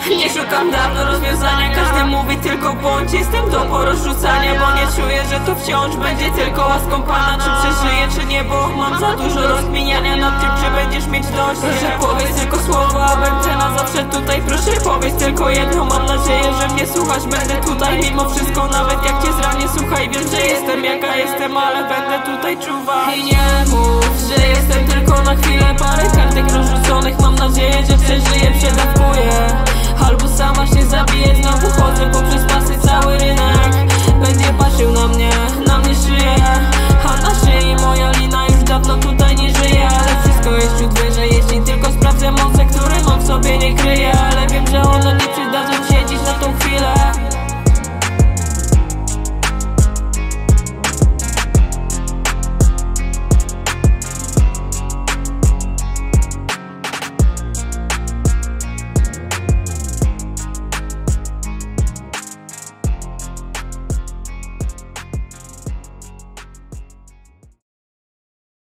Nie szukam dawno rozwiązania, każdy mówi tylko bądź. Jestem do porozrzucania, bo nie czuję, że to wciąż będzie tylko łaską Pana. Czy przeżyję, czy nie, bo mam za dużo rozkminiania nad tym, czy będziesz mieć dość. Proszę powiedz tylko słowo, a będę na zawsze tutaj. Proszę powiedz tylko jedno, mam nadzieję, że mnie słuchasz. Będę tutaj mimo wszystko, nawet jak cię zranię. Słuchaj, wiem, że jestem jaka jestem, ale będę tutaj czuwać. I nie mów, że jestem tylko na chwilę. Parę kartek rozrzuconych, mam nadzieję, że przeżyję, przedawkuję. Albo sama się zabiję, znowu chodzę poprzez